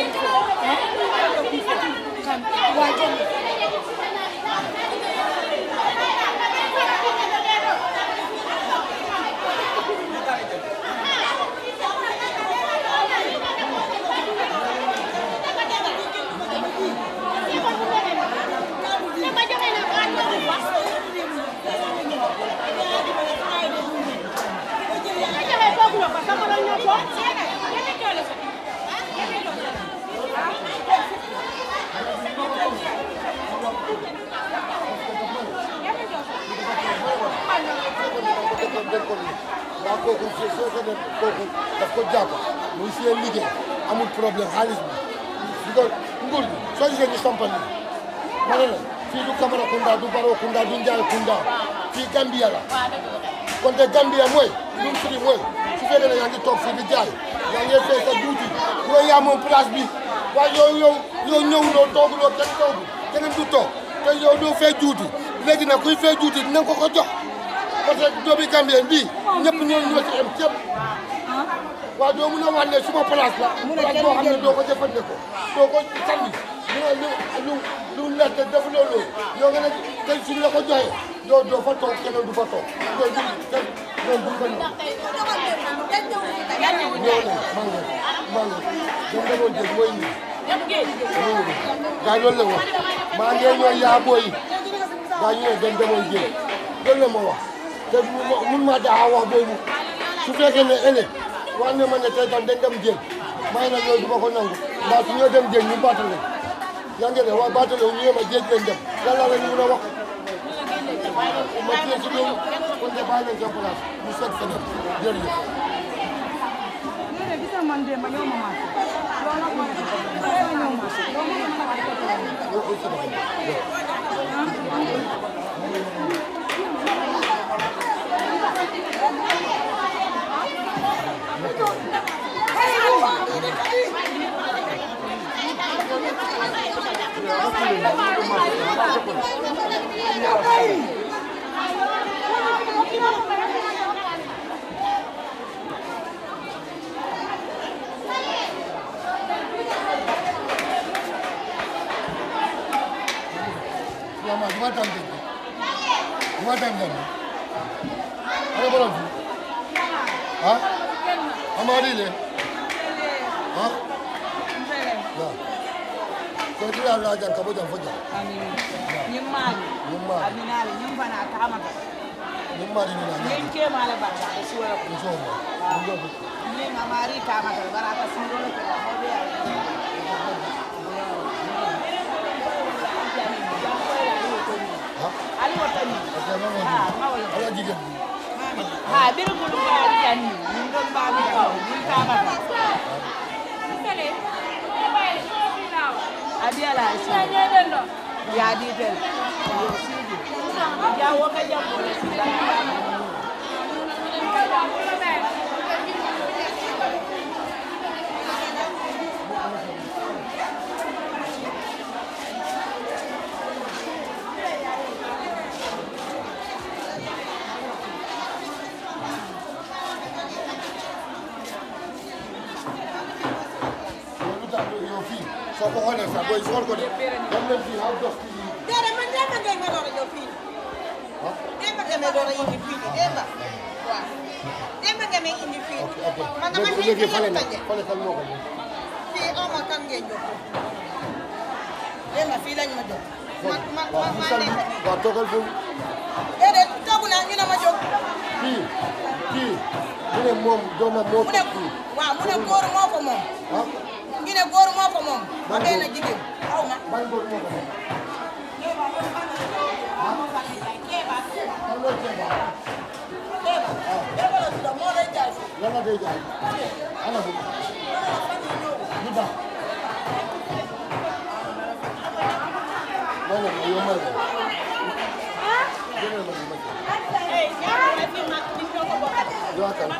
daf ko jàpp muy seen liggéey amul problème xaalis bi ko nguur bi soo gisee ñu sampal ni ma ne la fii du Camaracounda du Barocounda du Njaaykounda fii Gambia la kon te Gambia mooy lu mu firi mooy su fekkee ne yaa ngi toog fii di jaay yaa ngi fay sa duuti yow yaa moom place bi waaye yow ñëwuloo tooguloo kenn toogu keneen du toog te yow doo fay duuti léegi nag kuy fay duuti dinañ ko jox parce que doomi Gambien bii ñëpp ñoo ci am ceeb waaw doo mun a wax ne suma place la place boo xam ne doo ko jëfandikoo doo ko sànni lu lekk def loolu yow nga ne tey suñ la ko joxee doo fa toog keneen du fa toog loolu du ko ñëw maa ngi dem demoon jël mooy nii gaa loolu la wax maa ngi ñëw yaa booy gaa ñu ne dem demoon jël loolu la ma wax te mun maa daa wax boobu su fekkee ne ëllëg wax ne ma ne tey tam dañ dem jël may na loolu du ma ko nangu ndax su ñoo dem jël ñu baatale yaa ngi ne waaye baatale ñu yema jéej leen dem lan la leen mun a wax ma téye si loolu kon de bàyyi leen seen place ñu seet feneen jërëjëf Amarile. Ha? Ya. Ko ti Allah jan ka bojan foja. Amin. Nyimali. Aminali nyimbana kamata. Nyimmari ni na. Nyenke mala bata suwa ko. Inshallah. Ndogo. Ni ngamari kamata baraka sindolo ko hobe ya. Ali watani. Ha, mawala. Ala jigen. Ha, biru bulu ka yani. Ndon ba mi ko. Ni kamata. Sele. Adiala isi. Ya di tel. Yo sidi. Ya woka jambo le sida. So ko xone sa boy sol ko de dam len fi how does fi dere man dama ngay ma doora jox fi dema ngay ma doora indi fi dema wa dema ngay ma indi fi man dama léegi fale kan moo ko fi o ma kan ngeen jox dema fi lañ ma jox man wa togal fu dede togu na ñu na ma jox kii mu ne moom doomam moo ko kii waaw mu ne góor moo ko moom ñu ne góor moo ko moom ma benn jigéen xaw ma ban góor moo ko moom moo lay jaay lan la day jaay ana bu lu baax wala yow may jëlal ma ma waaw kan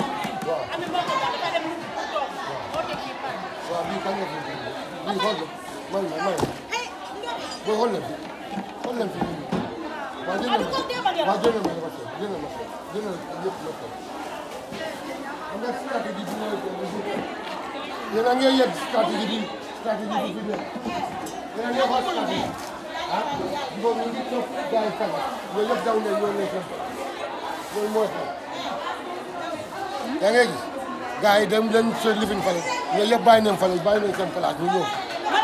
waaw bii kan nga fi bii xool man booy xool leen fi waaw jëlal ma waaw jëlal ma ma jëlal yëpp la ko xam nga si di yéen a ngi yegg stratégie bi fi dee yéen a ngi wax stratégie ah boobu ñu ngi toog gars yi fale yooyu yëpp daw nañ ñoo ngi seen loolu mooy xew yaa ngi gis gars yi dem leen seen lifin fale yooyu yëpp bàyyi nañ fale bàyyi nañ seen place ñu ñëw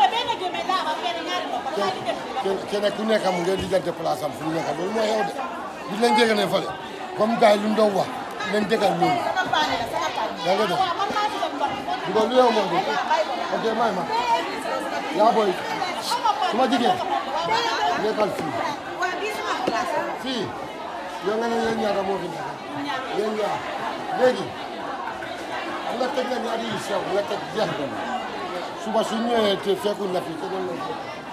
kenn ku nekk mu ngeen di jante place am fu ñu nekk loolu mooy xew de di leen jege ne fale comme gars yi lu mu doon wax leen dëggal ñoom yaa ngi def du ko lu yow moom ok may ma yaa booy suma jigéen nekkal fii yow nga ne yéen ñaata moo fi nekk yéen ñaar léegi nga teg la ñaari yu sew nga teg jeex suba su ñëwee te fekkuñ la fi tegal la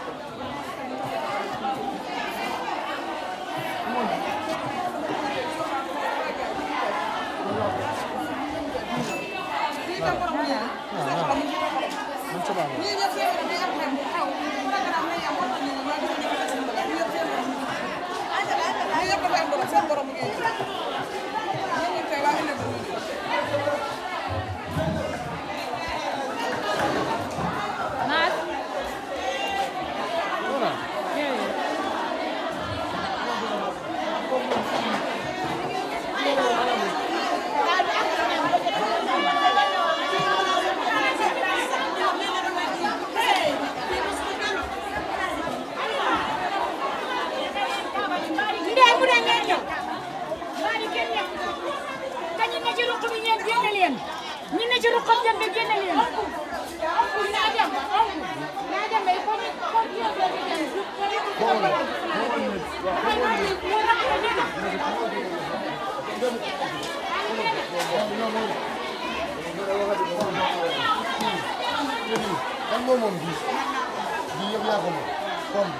kan moom moom bi yëpp yaa ko moom comme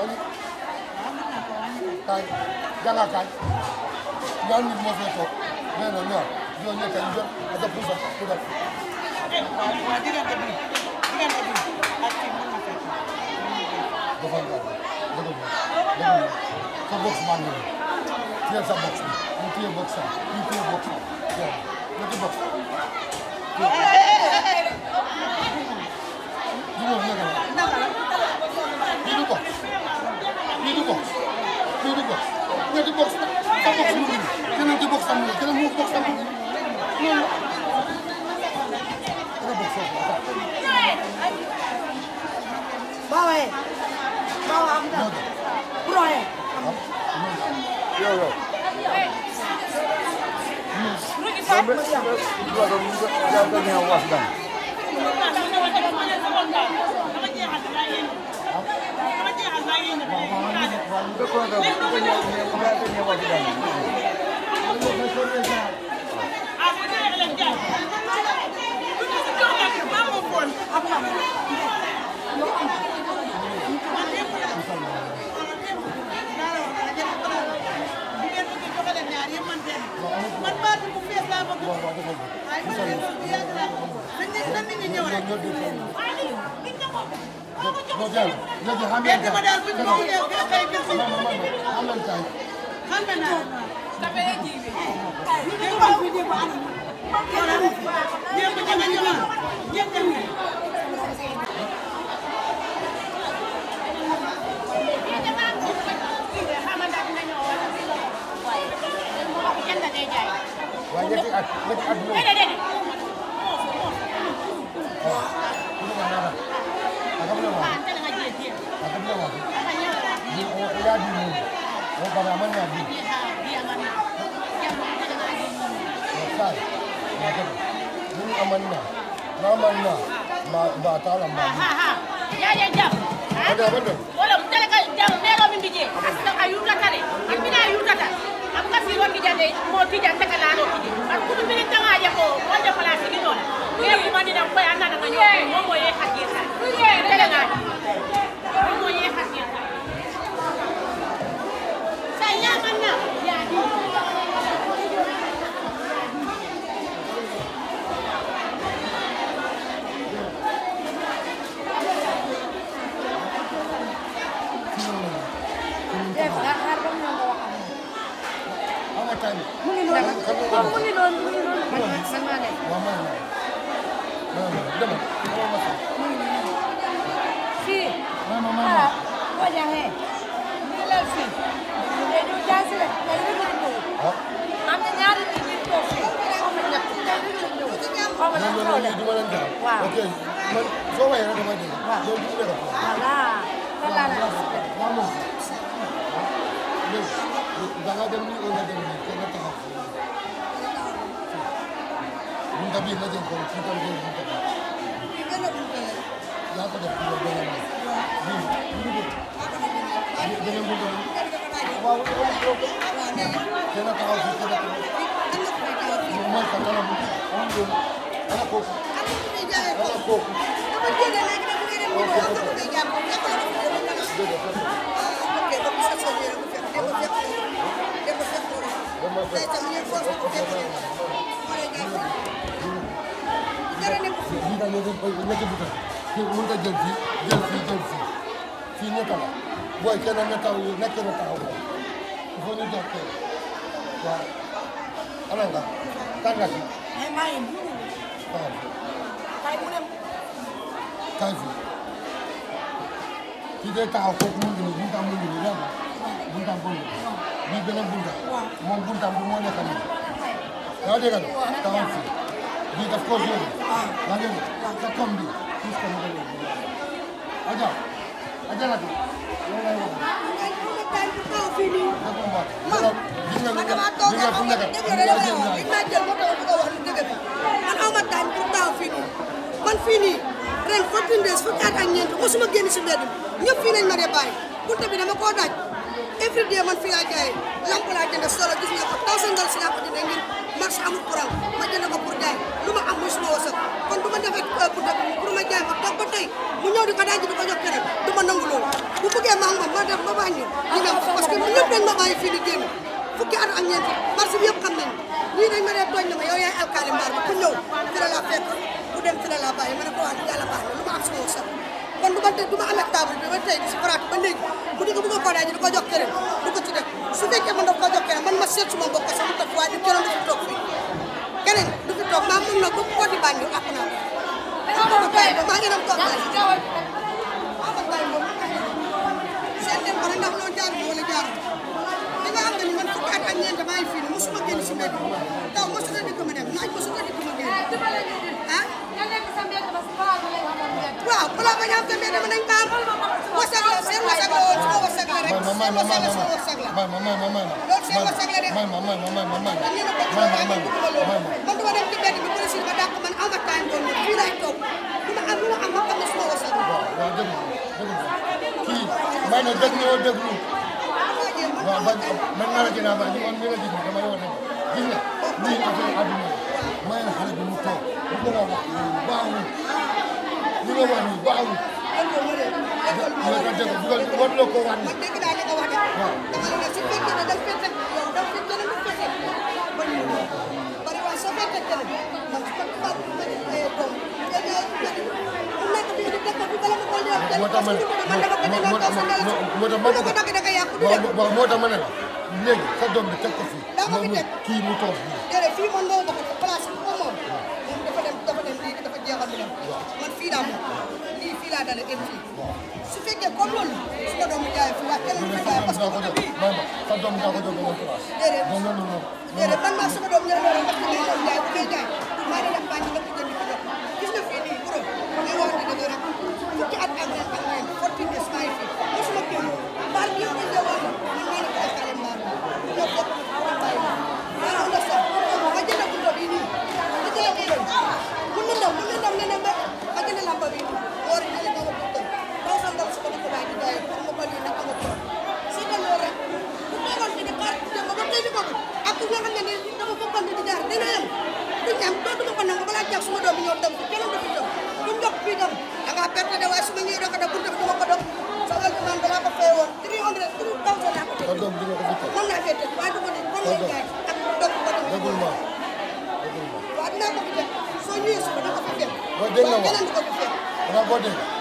kaay janga kaay ñaar nit moo fee toog nee na ñaar ñoo nekk ñu jot ak a pusa ku def waaw diggante bi ak kii mën na fekk defal nga sa box maa ngi téye sa box bi ñu téye box am ñu téye box am ñetti box Ini box. Ini box. Sa box mu ngi. Keneen ci box am na. Keneen mu box am na. Loolu. Ana box foofu. Bawa am na. Bro Yo. Rugi fa. fii boo jaxee ñu lal fii day ñëw jaasi rek day rek la ñëw am na ñaari nit ñi toog fii xaw ma ñett day rek la ñëw xaw ma ñett xaw ma waaw ok man soo waxee rek damay dégg yow du nekk voilà lan laa la waaw moom da nga dem nii nga dem nii kenn taxaw mun nga bii nga jël ko ci tam jël mun nga yaa ko def ci yow beneen bi beneen bu doon waaw kenn taxaw fi kenn taxaw mooy ka kanam am doon ana kooku ana kooku fii nekk la booy kenn nekk na taxaw ko il faut ñu jox ko waaw ana nga tànga fi kaay fi kii day taxaw kooku mu ngi nii bunta mu ngi nii lan la bunta boobu bii beneen bunta moom bunta bi moo nekk nii yaa dégg nga taxaw fi bii daf koo jóge yaa dégg sa tom bi puus ko mu ngi aja aja la fi loolu lay wax man fii nii ren 14 days fukki at ak ñeent mosuma génn si mbedd bi ñëpp fii lañ ma dee bàyyi bunte bi dama koo daaj every day man fii laa jaay lamp laa jënd solo gis nga ko $1000 si laa ko jëndee ngir marché amul courant ma jënd ko pour jaay lu ma am muy suma wërsëg kon du ma defee bunte bi pour ma jaay ma toog ba tey mu ñëw di ko daaj di ko jox keneen du ma nangu loolu bu bëggee maa ngi ma def ba bàyyi ñu dem parce que ñëpp dañ ma bàyyi fii di génn fukki at ak ñeent marché bi yëpp xam nañ ñii dañ ma dee tooñ na ma yow yaay alkaali mbaar bi ku ñëw fi la laa fekk bu dem fi la laa bàyyi ma ne ko waa yàlla baax na lu ma am suma wërsëg kon du ma amee table bi ba tey di si faraat ba léegi bu di ko bëgg a ko daaj di ko jox keneen du ko ci def su fekkee man daf ko jox keneen man ma seet suma mbokk sama toog waaye du keneen du fi toog fii keneen du fi toog maa mun na ba ko di bànni ak naa maa ngi dem toog seen dem ko ndax loolu jaarul wala jaarul li nga xam ne ni man fukki at ak ñeent maa ngi fii nii mosuma génn si mbedd taw mosuma dikk ma dem naaj mosuma dikk ma génn ah waaw balaa ma ñëw tamit dama nañ baal wasag la seen wasag la woon suma wasag la rek seen wasag la suma wasag la loolu seen wasag la rek man du ma dem ci mbedd bi police ba dàq man aw ma time boobu fii laay toog lu ma am ma xam ne suma wasag la kii may na déglu waaw man maa la gën a baax man mii la gis dama yow ne gis nga lii affaire àdduna may na xale bi mu toog bu ko wax baaxul li nga wax nii baaxul nga ko dégg war loo ko wax nii dégg naa li nga wax de dama ne su fekkee ne daf fekk yow daf fekk ne lu fekk bari waaye soo fekkee ne man su ko fa ma ay doom mu nekk bi di tekk bi bala ma ko ñëw moo tax ma ne moo tax ma ne la léegi sa doom bi teg ko fii kii mu toog fii déedéet fii man moo ma ko place bi moom dafa dem lii dafa jeexal bi dem man fii laa moom lii fii laa dale dem fii su fekkee comme loolu su ma doom jaay fii waa kenn du jaay parce que bii sa doom daa ko jox beneen place déedéet man maa sama doom ñëw loolu parce que doom jaay bu koy jaay maa ngi dem bànni la ko jënd ko jox gis nga fii nii borom ngay wax dëgg rek fukki at ak ñeent 14 days maa ngi fii mosuma génn baal bi yëpp dañ wax man maa ngi ko alkale mbaar ñoo bokk ma bàyyi maa ngi sax ma jënd bunto bi nii ma jënd bunto mun na dem ne ma jënd lampa bi woor yi jënd dama bunto $1000 su ko di ko bàyyi di jaay pour ma ko lii nag ama ko si que loolu rek bu toogoon fi di xaar dem ba tey di ko ak nga xam ne ni dafa fokkoon di jaar dina yem duñ am dootuma ko nangu balaa jeex suma doom bi ñëw dem fi keneen du fi jóg duñ dox fii dem da ngaa perte de waaye su ma ñëwee doo ko def bunto bi duma ko dox sa aliment dalaa ko fay woon 300 laa ko tëj mën naa fee tëj waaye du ko def kon lay jaay ak dox ko dem waaw dinaa ko fi def soo ñëwee suba da ko fi fekk keneen du ko fi fekk